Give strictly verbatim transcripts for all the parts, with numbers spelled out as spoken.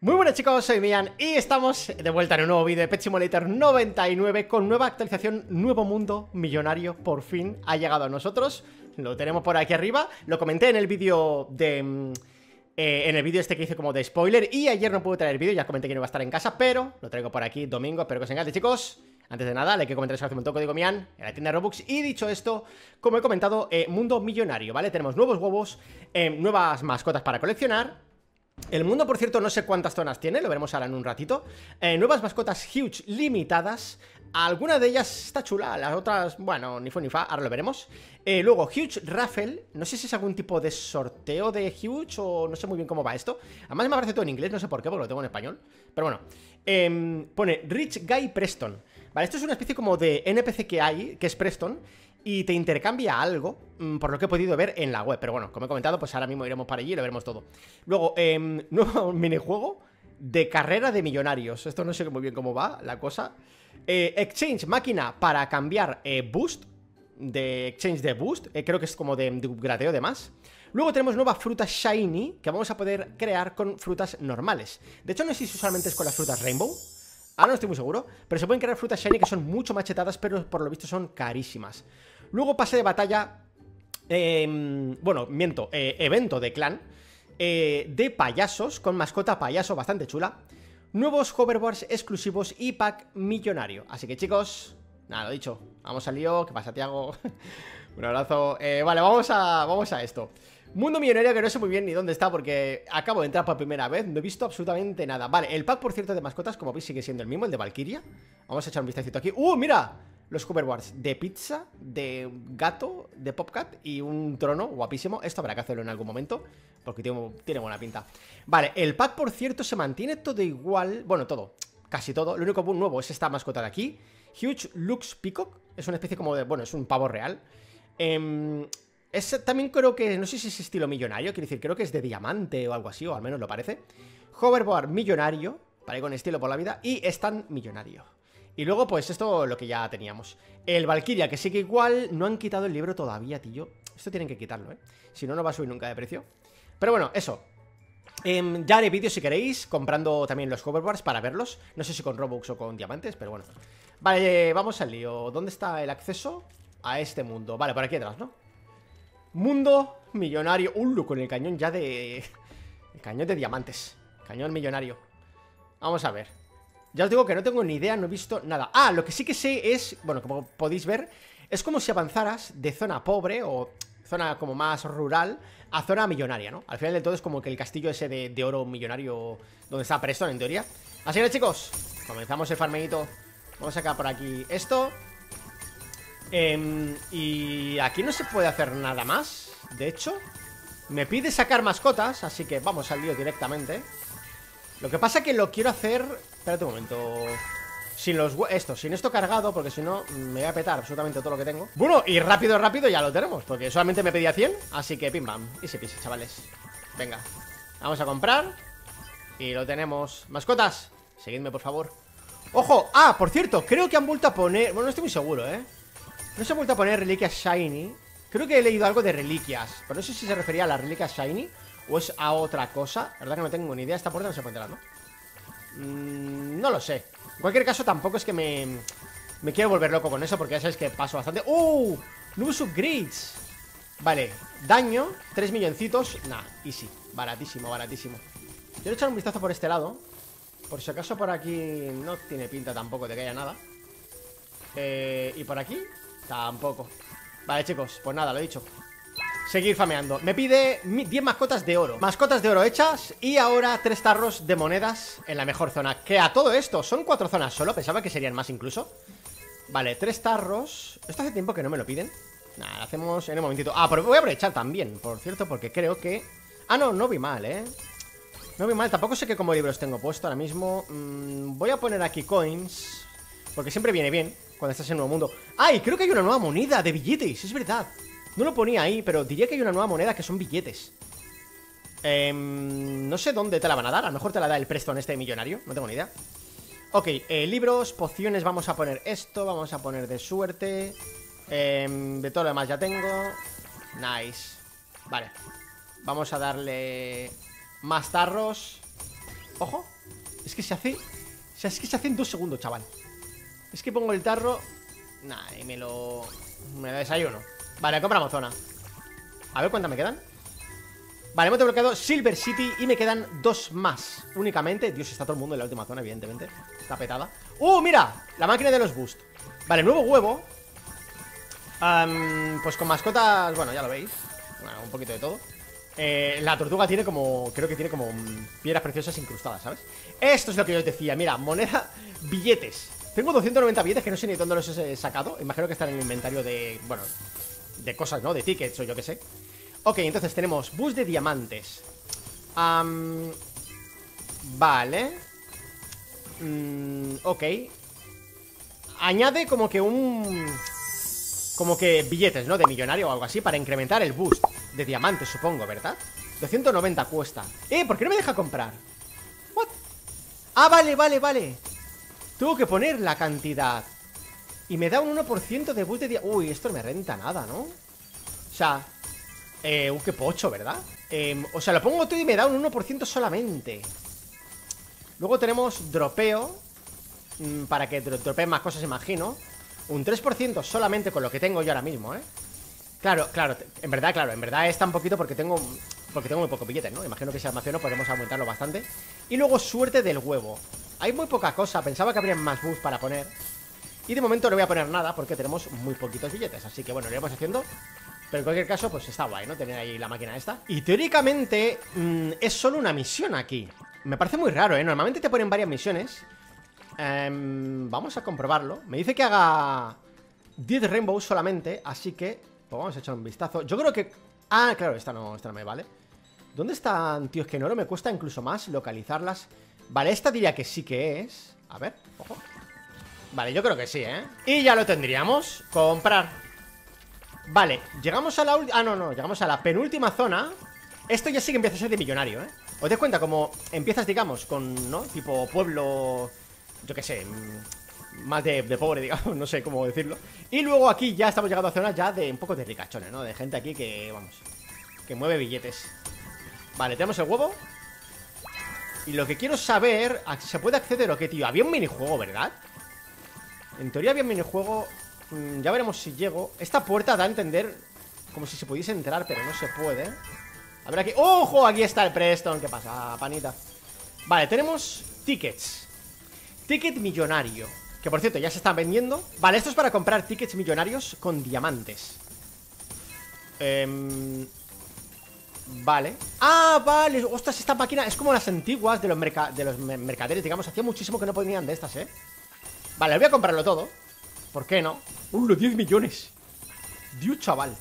Muy buenas chicos, soy Mian y estamos de vuelta en un nuevo vídeo de Pet Simulator noventa y nueve con nueva actualización, nuevo mundo millonario, por fin ha llegado a nosotros. Lo tenemos por aquí arriba, lo comenté en el vídeo de... Eh, en el vídeo este que hice como de spoiler. Y ayer no pude traer vídeo, ya comenté que no iba a estar en casa, pero lo traigo por aquí domingo, espero que os encante chicos. Antes de nada, like, que comentar, un montón, código Mian en la tienda de Robux. Y dicho esto, como he comentado, eh, mundo millonario, ¿vale? Tenemos nuevos huevos, eh, nuevas mascotas para coleccionar. El mundo, por cierto, no sé cuántas zonas tiene, lo veremos ahora en un ratito. eh, Nuevas mascotas huge limitadas. Alguna de ellas está chula, las otras, bueno, ni fu ni fa, ahora lo veremos. eh, Luego, huge raffle, no sé si es algún tipo de sorteo de huge o no sé muy bien cómo va esto. Además me aparece todo en inglés, no sé por qué, porque lo tengo en español. Pero bueno, eh, pone Rich Guy Preston. Vale, esto es una especie como de N P C que hay, que es Preston, y te intercambia algo, por lo que he podido ver en la web. Pero bueno, como he comentado, pues ahora mismo iremos para allí y lo veremos todo. Luego, eh, nuevo minijuego de carrera de millonarios. Esto no sé muy bien cómo va la cosa. eh, Exchange, máquina para cambiar eh, boost. De exchange de boost, eh, creo que es como de, de upgradeo de más. Luego tenemos nueva fruta shiny que vamos a poder crear con frutas normales. De hecho no sé si usualmente es con las frutas rainbow. Ahora no estoy muy seguro, pero se pueden crear frutas shiny que son mucho machetadas, pero por lo visto son carísimas. Luego pase de batalla, eh, bueno, miento, eh, evento de clan, eh, de payasos, con mascota payaso bastante chula. Nuevos hoverboards exclusivos y pack millonario. Así que chicos, nada, lo dicho, vamos al lío. ¿Qué pasa, Tiago? Un abrazo. eh, Vale, vamos a, vamos a esto. Mundo millonario que no sé muy bien ni dónde está porque acabo de entrar por primera vez, no he visto absolutamente nada. Vale, el pack, por cierto, de mascotas, como veis, sigue siendo el mismo, el de Valkyria. Vamos a echar un vistacito aquí. ¡Uh, mira! Los hoverboards de pizza, de gato, de Popcat y un trono guapísimo. Esto habrá que hacerlo en algún momento porque tiene, tiene buena pinta. Vale, el pack, por cierto, se mantiene todo igual. Bueno, todo, casi todo. Lo único nuevo es esta mascota de aquí, Huge Lux Peacock. Es una especie como de, bueno, es un pavo real. Eh... Es, también creo que, no sé si es estilo millonario, quiero decir, creo que es de diamante o algo así, o al menos lo parece. Hoverboard millonario, para ir con estilo por la vida, y stand millonario. Y luego, pues esto lo que ya teníamos. El Valkyria, que sigue igual, no han quitado el libro todavía, tío. Esto tienen que quitarlo, ¿eh? Si no, no va a subir nunca de precio. Pero bueno, eso. Eh, ya haré vídeos si queréis, comprando también los hoverboards para verlos. No sé si con Robux o con diamantes, pero bueno. Vale, vamos al lío. ¿Dónde está el acceso a este mundo? Vale, por aquí atrás, ¿no? Mundo millonario. Uh, con el cañón ya de... El cañón de diamantes. Cañón millonario. Vamos a ver. Ya os digo que no tengo ni idea, no he visto nada. Ah, lo que sí que sé es... Bueno, como podéis ver, es como si avanzaras de zona pobre o zona como más rural a zona millonaria, ¿no? Al final de todo es como que el castillo ese de, de oro millonario donde está Preston, en teoría. Así que chicos, comenzamos el farmeito. Vamos a sacar por aquí esto. Eh, y aquí no se puede hacer nada más. De hecho, me pide sacar mascotas, así que vamos al lío directamente. Lo que pasa es que lo quiero hacer... Espérate un momento. Sin los esto, sin esto cargado, porque si no me voy a petar absolutamente todo lo que tengo. Bueno, y rápido, rápido ya lo tenemos, porque solamente me pedía cien. Así que pim pam, easy peasy, chavales. Venga, vamos a comprar. Y lo tenemos. Mascotas, seguidme por favor. ¡Ojo! Ah, por cierto, creo que han vuelto a poner... Bueno, no estoy muy seguro, ¿eh? No se ha vuelto a poner reliquias shiny. Creo que he leído algo de reliquias, pero no sé si se refería a las reliquias shiny o es a otra cosa. La verdad que no tengo ni idea. Esta puerta no se puede entrar, ¿no? Mm, no lo sé. En cualquier caso, tampoco es que me Me quiero volver loco con eso, porque ya sabéis que paso bastante. ¡Uh! Nuevos upgrades. Vale, daño, tres milloncitos. Nah, easy, baratísimo, baratísimo. Quiero echar un vistazo por este lado. Por si acaso por aquí no tiene pinta tampoco de que haya nada. Eh, y por aquí tampoco. Vale, chicos, pues nada, lo he dicho. Seguir fameando. Me pide diez mascotas de oro. Mascotas de oro hechas. Y ahora tres tarros de monedas en la mejor zona. Que a todo esto son cuatro zonas solo. Pensaba que serían más incluso. Vale, tres tarros. Esto hace tiempo que no me lo piden. Nada, lo hacemos en un momentito. Ah, pero voy a aprovechar también, por cierto, porque creo que... Ah, no, no vi mal, ¿eh? No vi mal, tampoco sé qué como libros tengo puesto ahora mismo. mm, Voy a poner aquí coins, porque siempre viene bien cuando estás en un nuevo mundo. ¡Ay! Creo que hay una nueva moneda de billetes, es verdad. No lo ponía ahí, pero diría que hay una nueva moneda que son billetes. eh, No sé dónde te la van a dar. A lo mejor te la da el Preston este millonario, no tengo ni idea. Ok, eh, libros, pociones, vamos a poner esto. Vamos a poner de suerte. eh, De todo lo demás ya tengo. Nice. Vale, vamos a darle más tarros. Ojo, Es que se hace... O sea, es que se hace en dos segundos, chaval. Es que pongo el tarro... Nah, y me lo... Me lo desayuno. Vale, compramos zona. A ver cuántas me quedan. Vale, hemos desbloqueado Silver City y me quedan dos más únicamente. Dios, está todo el mundo en la última zona, evidentemente. Está petada. ¡Uh, mira! La máquina de los boost. Vale, nuevo huevo. um, Pues con mascotas, bueno, ya lo veis. Bueno, un poquito de todo. eh, La tortuga tiene como... Creo que tiene como piedras preciosas incrustadas, ¿sabes? Esto es lo que yo os decía, mira, moneda, billetes. Tengo doscientos noventa billetes que no sé ni dónde los he sacado. Imagino que están en el inventario de... Bueno, de cosas, ¿no? De tickets o yo qué sé. Ok, entonces tenemos bus de diamantes. um, Vale. mm, Ok. Añade como que un... Como que billetes, ¿no? De millonario o algo así para incrementar el boost de diamantes, supongo, ¿verdad? doscientos noventa cuesta. Eh, ¿por qué no me deja comprar? What? Ah, vale, vale, vale. Tengo que poner la cantidad. Y me da un uno por ciento de boost de diamantes. Uy, esto no me renta nada, ¿no? O sea... Eh, uh, qué pocho, ¿verdad? Eh, o sea, lo pongo todo y me da un uno por ciento solamente. Luego tenemos dropeo, mmm, para que dro dropeen más cosas, imagino. Un tres por ciento solamente con lo que tengo yo ahora mismo, ¿eh? Claro, claro, en verdad, claro, en verdad está un poquito porque tengo Porque tengo muy pocos billetes, ¿no? Imagino que si almaciono podemos aumentarlo bastante. Y luego suerte del huevo. Hay muy poca cosa, pensaba que habría más boost para poner. Y de momento no voy a poner nada porque tenemos muy poquitos billetes. Así que bueno, lo iremos haciendo. Pero en cualquier caso, pues está guay, ¿no? Tener ahí la máquina esta. Y teóricamente mmm, es solo una misión aquí. Me parece muy raro, ¿eh? Normalmente te ponen varias misiones. Um, vamos a comprobarlo. Me dice que haga diez rainbows solamente. Así que, pues vamos a echar un vistazo. Yo creo que... Ah, claro, esta no, esta no me vale. ¿Dónde están, tío? Es que no, no me cuesta incluso más localizarlas. Vale, esta diría que sí que es. A ver, ojo. Vale, yo creo que sí, ¿eh? Y ya lo tendríamos. Comprar. Vale, llegamos a la última... Ah, no, no, llegamos a la penúltima zona. Esto ya sí que empieza a ser de millonario, ¿eh? ¿Os dais cuenta? Como empiezas, digamos, con, ¿no? Tipo pueblo... Yo qué sé... Más de, de pobre, digamos, no sé cómo decirlo. Y luego aquí ya estamos llegando a zonas ya de un poco de ricachones, ¿no? De gente aquí que, vamos, que mueve billetes. Vale, tenemos el huevo. Y lo que quiero saber... ¿Se puede acceder o qué, tío? Había un minijuego, ¿verdad? En teoría había un minijuego... Ya veremos si llego. Esta puerta da a entender como si se pudiese entrar, pero no se puede. A ver aquí. ¡Ojo! Aquí está el Preston. ¿Qué pasa, panita? Vale, tenemos tickets. Ticket millonario, que por cierto ya se están vendiendo. Vale, esto es para comprar tickets millonarios con diamantes. eh... Vale. Ah, vale. Ostras, esta máquina es como las antiguas de los, merca de los mercaderes, digamos. Hacía muchísimo que no ponían de estas, ¿eh? Vale, voy a comprarlo todo. ¿Por qué no? ¡Uh, los diez millones! Dios, chaval.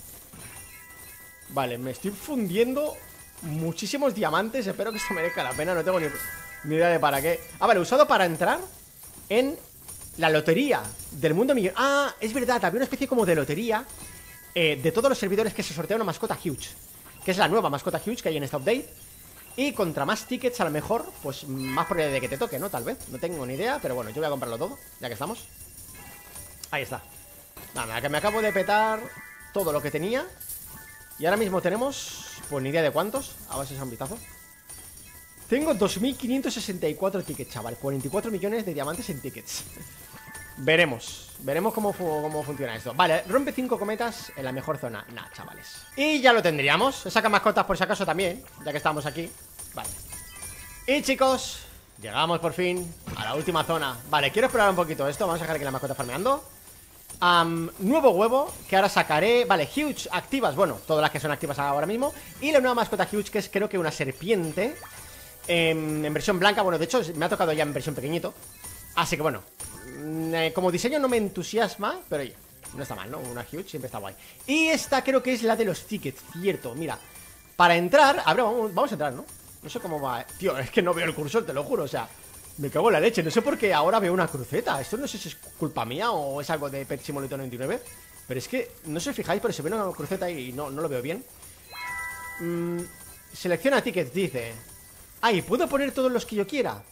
Vale, me estoy fundiendo muchísimos diamantes. Espero que esto merezca la pena. No tengo ni, ni idea de para qué. Ah, vale, usado para entrar en la lotería del mundo millonario. Ah, es verdad, había una especie como de lotería eh, de todos los servidores que se sortea una mascota huge, que es la nueva mascota huge que hay en esta update. Y contra más tickets, a lo mejor, pues más probabilidad de que te toque, ¿no? Tal vez, no tengo ni idea. Pero bueno, yo voy a comprarlo todo, ya que estamos. Ahí está. Nada, que me acabo de petar todo lo que tenía. Y ahora mismo tenemos... Pues ni idea de cuántos. A ver si es un vistazo. Tengo dos mil quinientos sesenta y cuatro tickets, chaval. cuarenta y cuatro millones de diamantes en tickets. Veremos. Veremos cómo, fu cómo funciona esto. Vale, rompe cinco cometas en la mejor zona. Nah, chavales. Y ya lo tendríamos. Saca mascotas por si acaso también, ya que estamos aquí. Vale. Y chicos, llegamos por fin a la última zona. Vale, quiero explorar un poquito esto. Vamos a dejar aquí la mascota farmeando. Um, nuevo huevo, que ahora sacaré. Vale, huge activas, bueno, todas las que son activas ahora mismo. Y la nueva mascota huge, que es creo que una serpiente eh, en versión blanca. Bueno, de hecho me ha tocado ya en versión pequeñito. Así que bueno, eh, como diseño no me entusiasma, pero oye, no está mal, ¿no? Una huge siempre está guay. Y esta creo que es la de los tickets, cierto. Mira, para entrar, a ver, vamos, vamos a entrar, ¿no? No sé cómo va. Tío, es que no veo el cursor, te lo juro, o sea, me cago en la leche, no sé por qué ahora veo una cruceta. Esto no sé si es culpa mía o es algo de Pet Simulator noventa y nueve. Pero es que, no sé si os fijáis, pero se ve una cruceta y no, no lo veo bien. mm, Selecciona tickets, dice. Ay, ¿puedo poner todos los que yo quiera?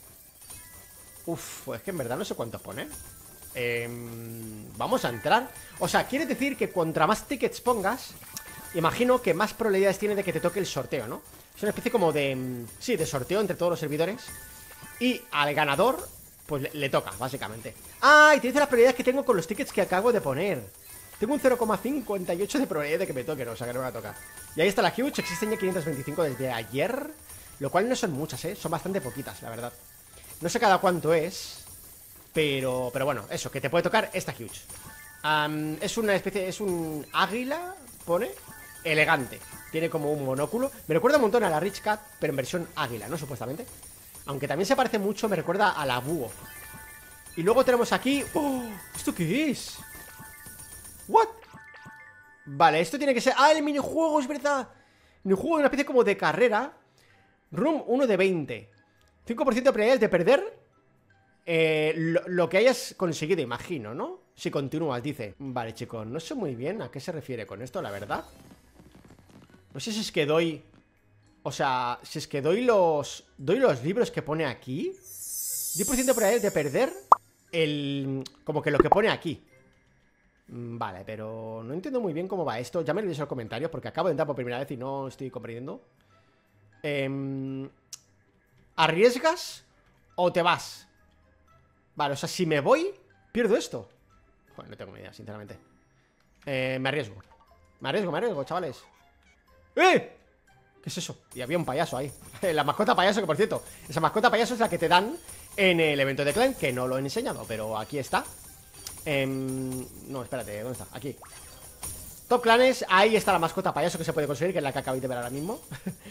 Uf, pues es que en verdad no sé cuántos poner. eh, Vamos a entrar. O sea, quiere decir que contra más tickets pongas, imagino que más probabilidades tiene de que te toque el sorteo, ¿no? Es una especie como de... Sí, de sorteo entre todos los servidores. Y al ganador, pues le, le toca, básicamente. Ah, y te dice las probabilidades que tengo con los tickets que acabo de poner. Tengo un cero coma cincuenta y ocho de probabilidad de que me toque, no, o sea que no me va a tocar. Y ahí está la huge, existen ya quinientos veinticinco desde ayer. Lo cual no son muchas, eh, son bastante poquitas, la verdad. No sé cada cuánto es, pero, pero bueno, eso, que te puede tocar esta huge. um, Es una especie, es un águila, pone, elegante. Tiene como un monóculo. Me recuerda un montón a la Rich Cat, pero en versión águila, ¿no? Supuestamente. Aunque también se parece mucho, me recuerda a la búho. Y luego tenemos aquí... ¡Oh! ¿Esto qué es? ¿What? Vale, esto tiene que ser... ¡Ah, el minijuego, es verdad! Minijuego de una especie como de carrera. Room uno de veinte. cinco por ciento de probabilidades de perder eh, lo, lo que hayas conseguido, imagino, ¿no? Si continúas, dice. Vale, chicos, no sé muy bien a qué se refiere con esto, la verdad. No sé si es que doy... O sea, si es que doy los... Doy los libros que pone aquí. diez por ciento de probabilidades de perder el... Como que lo que pone aquí. Vale, pero no entiendo muy bien cómo va esto. Ya me lo diréis en los comentarios porque acabo de entrar por primera vez y no estoy comprendiendo. eh, ¿Arriesgas o te vas? Vale, o sea, si me voy, pierdo esto. Joder, no tengo ni idea, sinceramente. eh, Me arriesgo. Me arriesgo, me arriesgo, chavales. ¡Eh! ¿Qué es eso? Y había un payaso ahí. La mascota payaso, que por cierto, esa mascota payaso es la que te dan en el evento de clan, que no lo he enseñado, pero aquí está. eh, No, espérate, ¿dónde está? Aquí. Top clanes, ahí está la mascota payaso que se puede conseguir, que es la que acabáis de ver ahora mismo.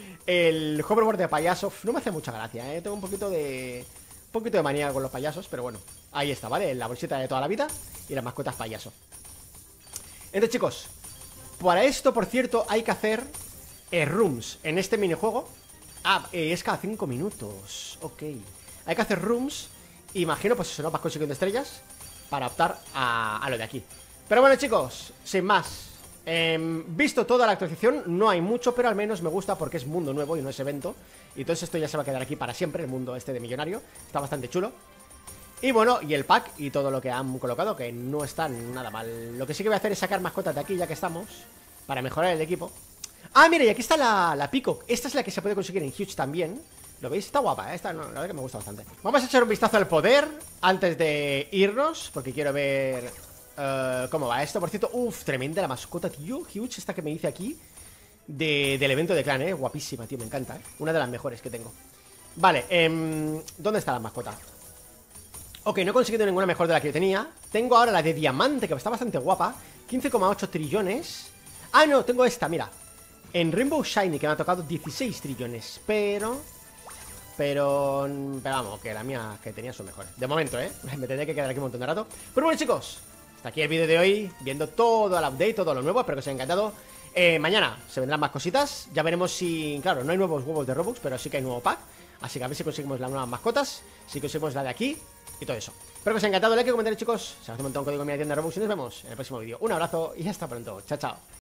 El hoverboard de payaso no me hace mucha gracia, ¿eh? Tengo un poquito de... Un poquito de manía con los payasos, pero bueno. Ahí está, ¿vale? La bolsita de toda la vida y las mascotas payaso. Entonces, chicos, para esto, por cierto, hay que hacer eh, rooms en este minijuego. Ah, eh, es cada cinco minutos. Ok. Hay que hacer rooms. Imagino, pues eso, ¿no? Vas consiguiendo estrellas para optar a, a lo de aquí. Pero bueno, chicos, sin más. Eh, visto toda la actualización, no hay mucho, pero al menos me gusta porque es mundo nuevo y no es evento. Y entonces esto ya se va a quedar aquí para siempre, el mundo este de millonario. Está bastante chulo. Y bueno, y el pack y todo lo que han colocado, que no está nada mal. Lo que sí que voy a hacer es sacar mascotas de aquí, ya que estamos, para mejorar el equipo. Ah, mira, y aquí está la, la Peacock. Esta es la que se puede conseguir en Huge también. ¿Lo veis? Está guapa, ¿eh? Esta, no, la verdad que me gusta bastante. Vamos a echar un vistazo al poder antes de irnos, porque quiero ver uh, cómo va esto. Por cierto, uff, tremenda la mascota, tío. Huge, esta que me dice aquí de, del evento de clan, ¿eh? Guapísima, tío, me encanta, ¿eh? Una de las mejores que tengo. Vale, eh, ¿dónde está la mascota? Ok, no he conseguido ninguna mejor de la que yo tenía. Tengo ahora la de diamante, que está bastante guapa. quince coma ocho trillones. Ah, no, tengo esta, mira. En Rainbow Shiny, que me ha tocado dieciséis trillones. Pero... Pero... Pero vamos, que la mía que tenía son mejores. De momento, ¿eh? Me tendré que quedar aquí un montón de rato. Pero bueno, chicos, hasta aquí el vídeo de hoy. Viendo todo el update, todo lo nuevo. Espero que os haya encantado. eh, Mañana se vendrán más cositas. Ya veremos si... Claro, no hay nuevos huevos de Robux, pero sí que hay nuevo pack. Así que a ver si conseguimos las nuevas mascotas. Si conseguimos la de aquí y todo eso. Espero que os haya encantado. Like y comentario, chicos. Se hace un montón código en mi tienda de Robux. Y nos vemos en el próximo vídeo. Un abrazo y hasta pronto. Chao, chao.